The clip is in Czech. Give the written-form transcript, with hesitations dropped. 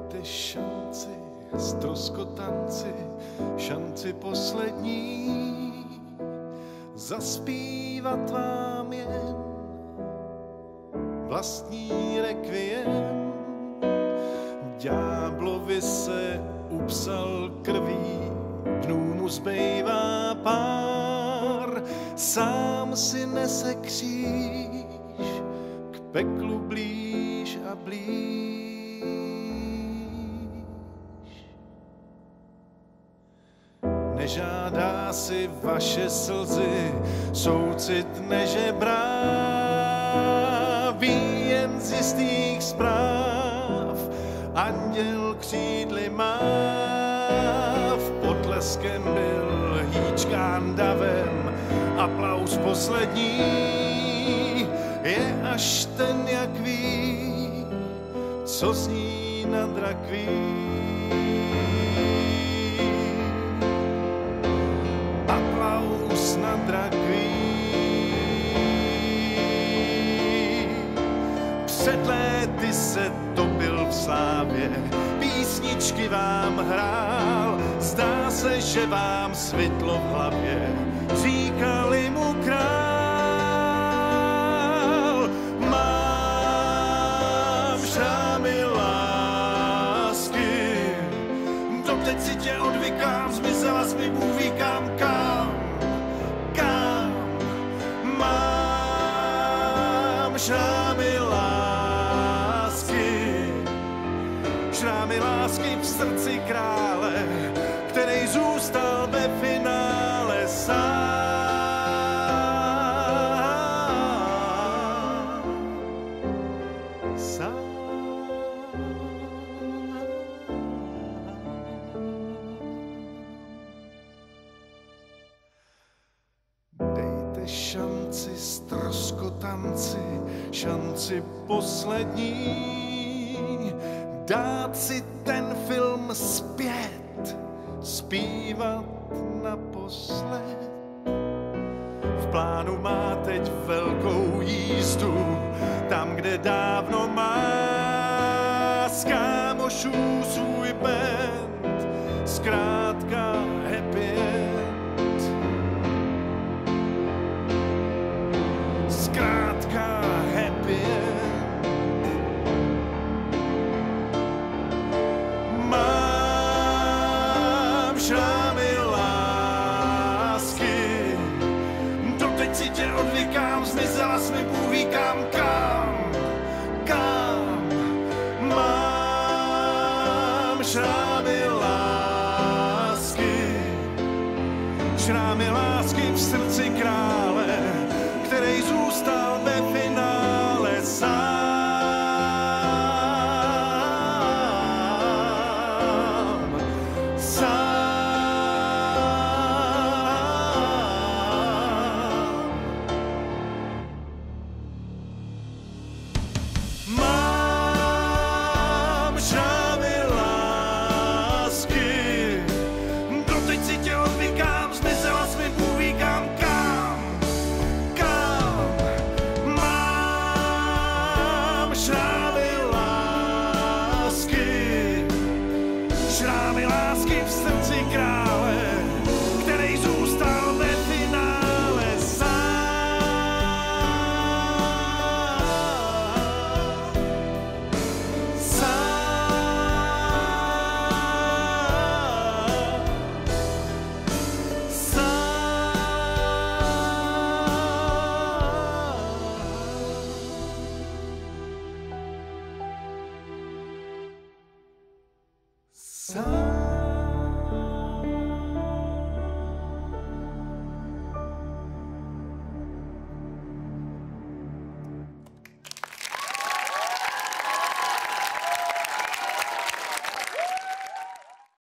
Dejte šanci, ztroskotanci, šanci poslední, zaspívat vám jen vlastní rekviem. Ďáblovi se upsal krví, dnů mu zbývá pár, sám si nese kříž, k peklu blíž a blíž. Nežádá si vaše slzy, soucit nežebrá, ví jen z jistých zpráv, anděl křídly má. V potleskem byl hýčkán davem, aplaus poslední je až ten, jak ví, co zní nad rakví. Aplaus nad rakví. Před léty se topil v slávě, písničky vám hrál, zdá se, že vám svitlo v hlavě, říkali mu král. Mám šrámy lásky, doteď si tě odvykám, zmizela jsi mi Bůh ví kam, kam. Mám šrámy lásky v srdci krále, který zůstal ve finále sám. Dejte šanci ztroskotanci, šanci poslední, dát si ten film zpět, zpívat naposled. V plánu má teď velkou jízdu, tam, kde dávno má z kámošů svůj band, zkrátka happy end. Zkrátka happy end. Šrámy lásky, doteď si tě odvykám, zmizela jsi mi Bůh ví kam. Mám šrámy